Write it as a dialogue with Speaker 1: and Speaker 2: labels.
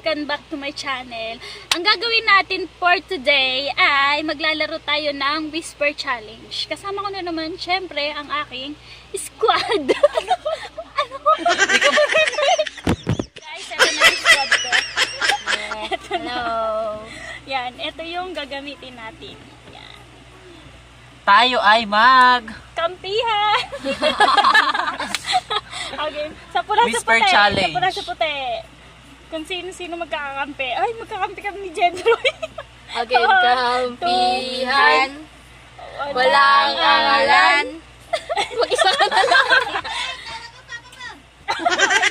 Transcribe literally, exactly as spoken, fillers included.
Speaker 1: welcome back to my channel. Ang gagawin natin for today ay maglalaro tayo ng Whisper Challenge. Kasama ko na naman, syempre, ang aking squad. ano? Ano? Guys, ito na yung squad ko. Ito na. Yan, ito yung gagamitin natin. Yan.
Speaker 2: Tayo ay mag...
Speaker 1: Kampihan! Okay, sa pula sa
Speaker 2: Whisper
Speaker 1: puti.
Speaker 2: Challenge.
Speaker 1: Sa pula sa puti. Kung sino-sino magkakakampi. Ay, magkakampi kami ni Jendroy.
Speaker 3: Okay, kampihan. Walang angalan. Mag-isa ka na lang.